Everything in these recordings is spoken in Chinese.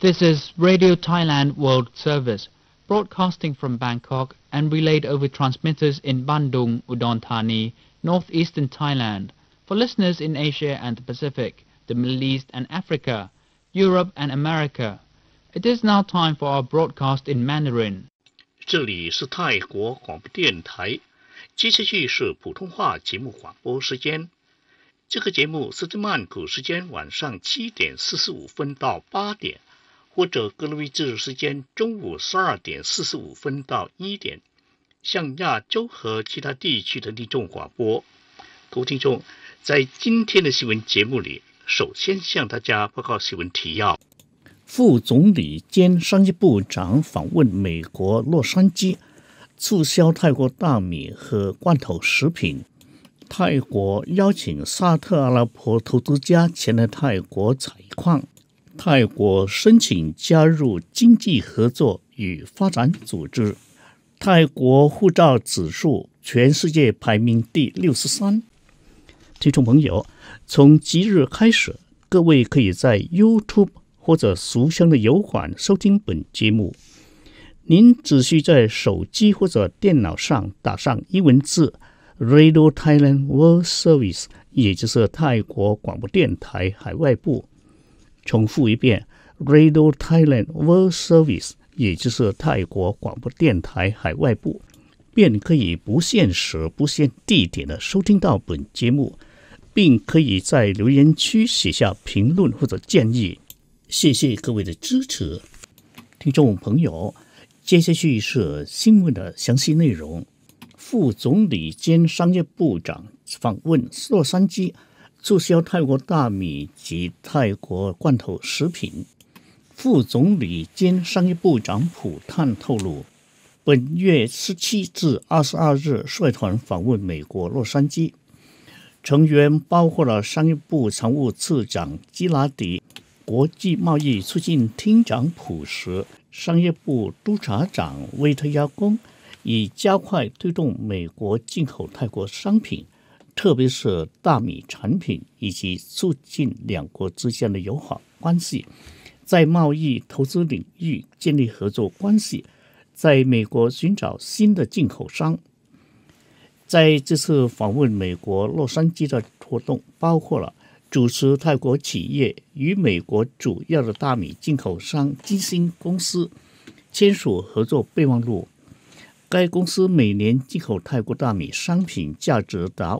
This is Radio Thailand World Service, broadcasting from Bangkok and relayed over transmitters in Bandung, Udon Thani, northeastern Thailand, for listeners in Asia and the Pacific, the Middle East and Africa, Europe and America. It is now time for our broadcast in Mandarin. 这里是泰国广播电台，接下去是普通话节目广播时间。这个节目是在曼谷时间晚上7点45分到8点，或者格林威治时间中午12点45分到1点，向亚洲和其他地区的听众广播。各位听众，在今天的新闻节目里，首先向大家报告新闻提要。 副总理兼商业部长访问美国洛杉矶，促销泰国大米和罐头食品。泰国邀请沙特阿拉伯投资家前来泰国采矿。泰国申请加入经济合作与发展组织。泰国护照指数全世界排名第63。听众朋友，从即日开始，各位可以在 YouTube 或者俗称的油管收听本节目。您只需在手机或者电脑上打上英文字 Radio Thailand World Service， 也就是泰国广播电台海外部。重复一遍 Radio Thailand World Service， 也就是泰国广播电台海外部，便可以不限时不限地点的收听到本节目，并可以在留言区写下评论或者建议。谢谢各位的支持。听众朋友，接下去是新闻的详细内容。副总理兼商业部长访问洛杉矶，促销泰国大米及泰国罐头食品。副总理兼商业部长普探透露，本月17至22日率团访问美国洛杉矶，成员包括了商业部常务次长基拉迪、国际贸易促进厅长普什、商业部督察长维特亚公，以加快推动美国进口泰国商品，特别是大米产品，以及促进两国之间的友好关系，在贸易投资领域建立合作关系，在美国寻找新的进口商。在这次访问美国洛杉矶的活动包括了主持泰国企业与美国主要的大米进口商基辛公司签署合作备忘录。该公司每年进口泰国大米商品价值达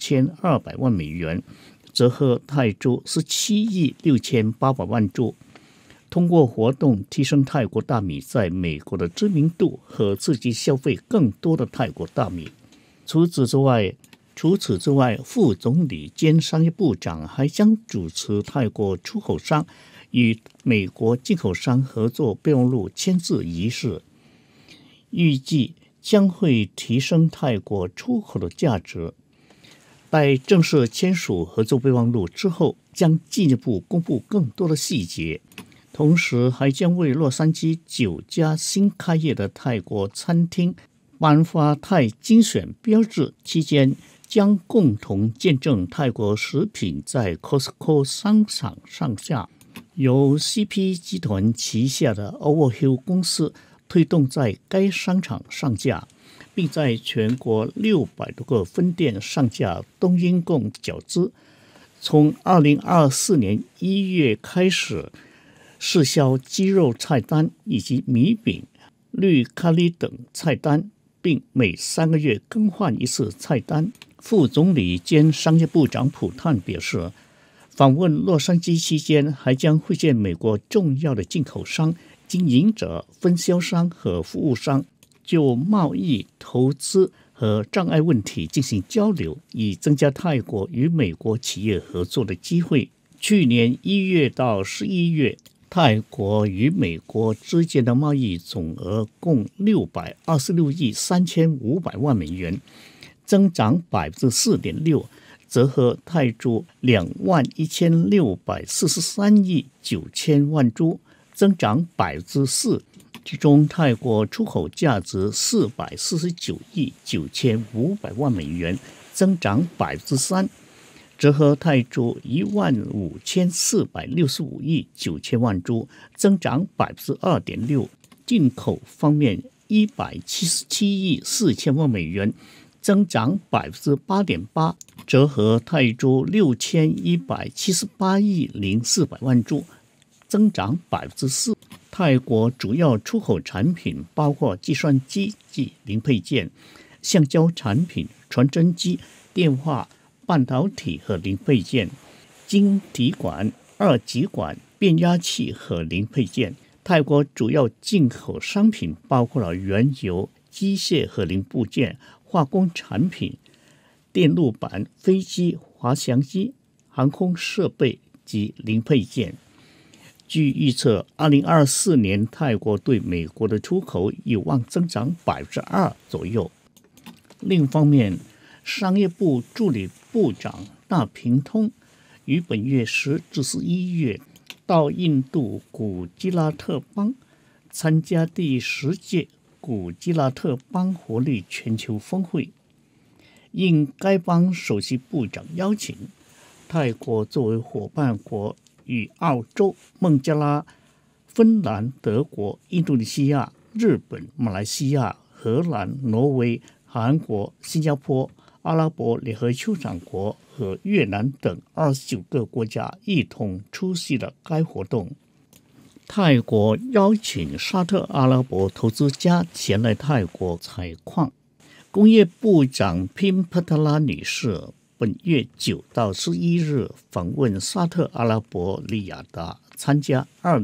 5200万美元，折合泰铢17亿6800万铢。通过活动提升泰国大米在美国的知名度和刺激消费更多的泰国大米。除此之外，副总理兼商业部长还将主持泰国出口商与美国进口商合作备忘录签字仪式，预计将会提升泰国出口的价值。待正式签署合作备忘录之后，将进一步公布更多的细节，同时还将为洛杉矶9家新开业的泰国餐厅颁发泰精选标志，期间将共同见证泰国食品在 Costco 商场上架，由 CP 集团旗下的 Overhill 公司推动在该商场上架，并在全国600多个分店上架冬阴功饺子。从2024年1月开始试销鸡肉菜单以及米饼、绿咖喱等菜单，并每3个月更换一次菜单。副总理兼商业部长普探表示，访问洛杉矶期间还将会见美国重要的进口商、经营者、分销商和服务商，就贸易、投资和障碍问题进行交流，以增加泰国与美国企业合作的机会。去年1月到11月，泰国与美国之间的贸易总额共626亿3500万美元，增长 4.6%， 折合泰铢21643亿9000万铢，增长 4%。其中泰国出口价值449亿9500万美元，增长 3%， 折合泰铢15465亿9千万铢，增长 2.6%。进口方面177亿4千万美元，增长 8.8%， 折合泰铢6178亿0400万铢，增长 4%。泰国主要出口产品包括计算机及零配件、橡胶产品、传真机、电话、半导体和零配件、晶体管、二极管、变压器和零配件。泰国主要进口商品包括了原油、机械和零部件、化工产品、电路板、飞机、滑翔机、航空设备及零配件。据预测，2024年泰国对美国的出口有望增长 2% 左右。另一方面，商业部助理部长纳平通于本月10至11月到印度古吉拉特邦参加第10届古吉拉特邦活力全球峰会。应该邦首席部长邀请，泰国作为伙伴国与澳洲、孟加拉、芬兰、德国、印度尼西亚、日本、马来西亚、荷兰、挪威、韩国、新加坡、阿拉伯联合酋长国和越南等29个国家一同出席了该活动。泰国邀请沙特阿拉伯投资家前来泰国采矿。工业部长宾帕特拉女士本月9到11日访问沙特阿拉伯利雅达，参加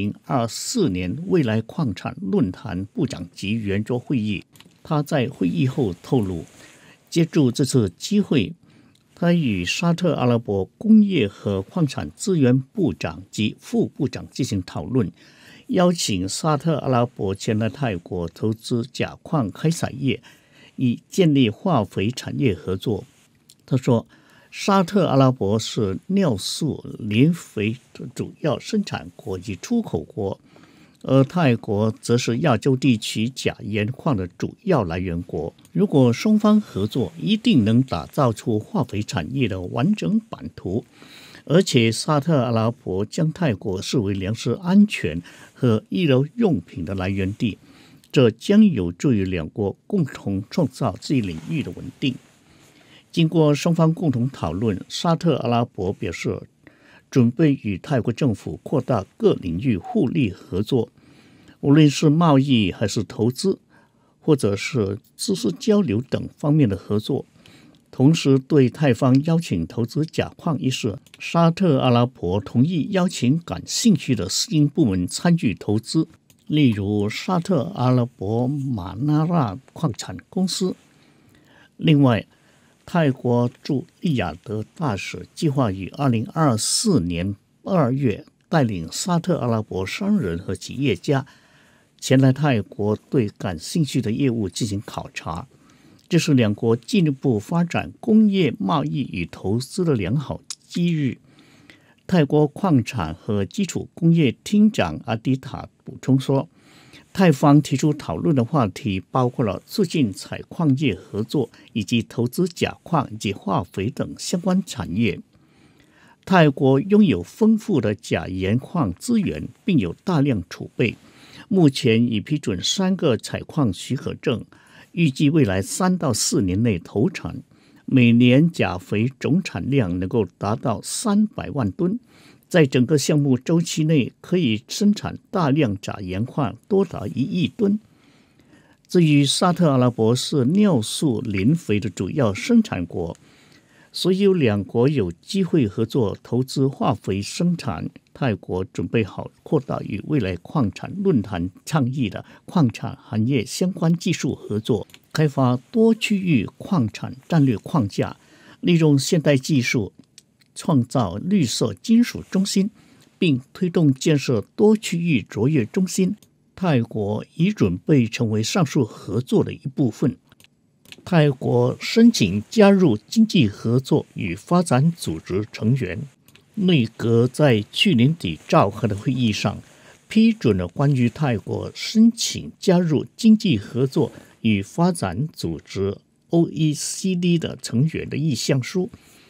2024年未来矿产论坛部长级圆桌会议。他在会议后透露，借助这次机会，他与沙特阿拉伯工业和矿产资源部长及副部长进行讨论，邀请沙特阿拉伯前来泰国投资钾矿开采业，以建立化肥产业合作。他说，沙特阿拉伯是尿素磷肥的主要生产国及出口国，而泰国则是亚洲地区钾盐矿的主要来源国。如果双方合作，一定能打造出化肥产业的完整版图。而且沙特阿拉伯将泰国视为粮食安全和医疗用品的来源地，这将有助于两国共同创造这一领域的稳定。经过双方共同讨论，沙特阿拉伯表示准备与泰国政府扩大各领域互利合作，无论是贸易还是投资，或者是知识交流等方面的合作。同时，对泰方邀请投资钾矿一事，沙特阿拉伯同意邀请感兴趣的私营部门参与投资，例如沙特阿拉伯马纳拉矿产公司。另外，泰国驻利雅得大使计划于2024年2月带领沙特阿拉伯商人和企业家前来泰国，对感兴趣的业务进行考察。这是两国进一步发展工业贸易与投资的良好机遇。泰国矿产和基础工业厅长阿迪塔补充说，泰方提出讨论的话题包括了促进采矿业合作，以及投资钾矿及化肥等相关产业。泰国拥有丰富的钾盐矿资源，并有大量储备，目前已批准3个采矿许可证，预计未来3到4年内投产，每年钾肥总产量能够达到300万吨。在整个项目周期内，可以生产大量钾盐矿多达1亿吨。至于沙特阿拉伯是尿素磷肥的主要生产国，所以两国有机会合作投资化肥生产。泰国准备好扩大与未来矿产论坛倡议的矿产行业相关技术合作，开发多区域矿产战略框架，利用现代技术创造绿色金属中心，并推动建设多区域卓越中心。泰国已准备成为上述合作的一部分。泰国申请加入经济合作与发展组织成员。内阁在去年底召开的会议上，批准了关于泰国申请加入经济合作与发展组织 OECD 的成员的意向书。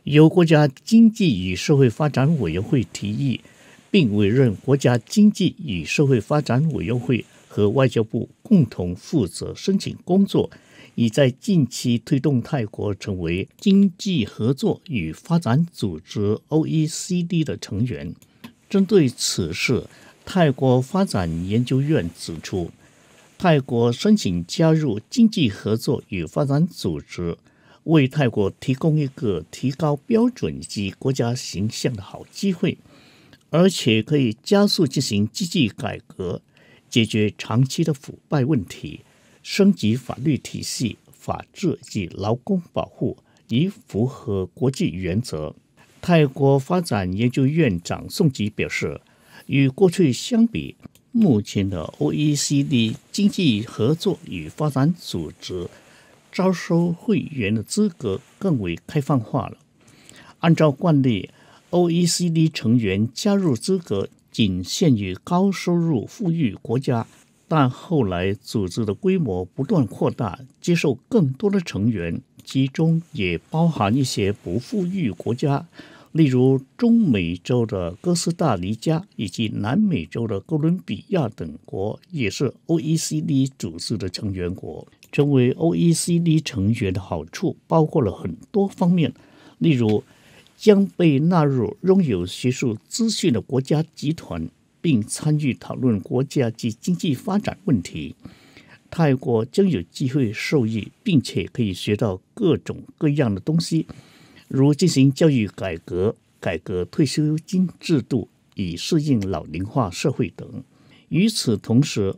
由国家经济与社会发展委员会提议，并委任国家经济与社会发展委员会和外交部共同负责申请工作，已在近期推动泰国成为经济合作与发展组织 OECD 的成员。针对此事，泰国发展研究院指出，泰国申请加入经济合作与发展组织，为泰国提供一个提高标准及国家形象的好机会，而且可以加速进行经济改革，解决长期的腐败问题，升级法律体系、法治及劳工保护，以符合国际原则。泰国发展研究院长宋吉表示，与过去相比，目前的 OECD 经济合作与发展组织招收会员的资格更为开放化了。按照惯例， OECD 成员加入资格仅限于高收入富裕国家，但后来组织的规模不断扩大，接受更多的成员，其中也包含一些不富裕国家，例如中美洲的哥斯达黎加以及南美洲的哥伦比亚等国也是 OECD 组织的成员国。成为 OECD 成员的好处包括了很多方面，例如将被纳入拥有学术资讯的国家集团，并参与讨论国家及经济发展问题。泰国将有机会受益，并且可以学到各种各样的东西，如进行教育改革、改革退休金制度，以适应老龄化社会等。与此同时，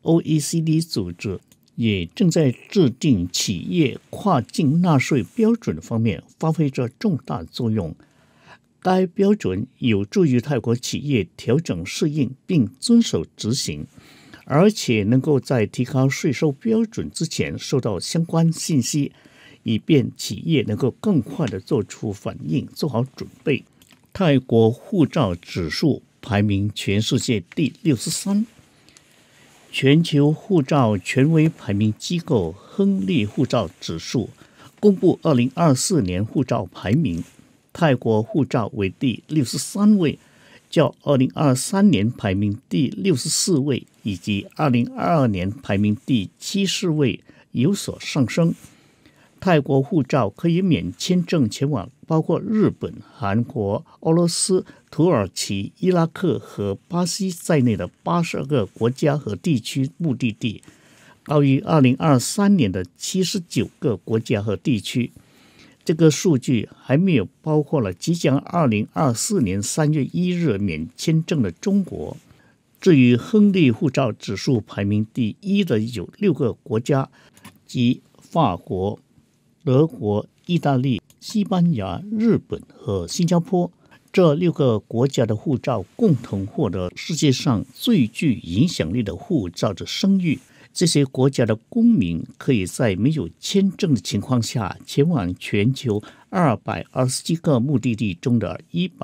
OECD 组织也正在制定企业跨境纳税标准方面发挥着重大作用。该标准有助于泰国企业调整适应并遵守执行，而且能够在提高税收标准之前收到相关信息，以便企业能够更快地做出反应，做好准备。泰国护照指数排名全世界第63。全球护照权威排名机构亨利护照指数公布2024年护照排名，泰国护照为第63位，较2023年排名第64位以及2022年排名第70位有所上升。泰国护照可以免签证前往包括日本、韩国、俄罗斯、土耳其、伊拉克和巴西在内的82个国家和地区目的地，高于2023年的79个国家和地区。这个数据还没有包括了即将2024年3月1日免签证的中国。至于亨利护照指数排名第1的有6个国家，即法国、德国、意大利、西班牙、日本和新加坡。这6个国家的护照共同获得世界上最具影响力的护照的声誉。这些国家的公民可以在没有签证的情况下前往全球227个目的地中的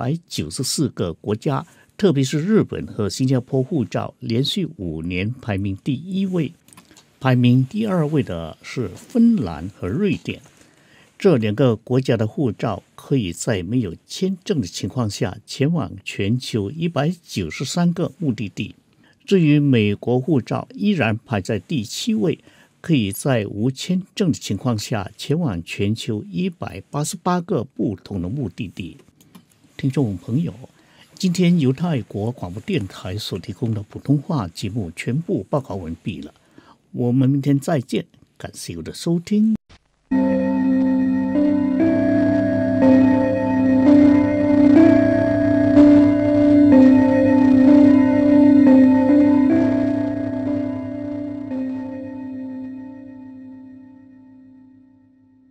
194个国家，特别是日本和新加坡护照连续5年排名第1位。排名第2位的是芬兰和瑞典。这2个国家的护照可以在没有签证的情况下前往全球193个目的地。至于美国护照依然排在第7位，可以在无签证的情况下前往全球188个不同的目的地。听众朋友，今天由泰国广播电台所提供的普通话节目全部报告完毕了，我们明天再见，感谢您的收听。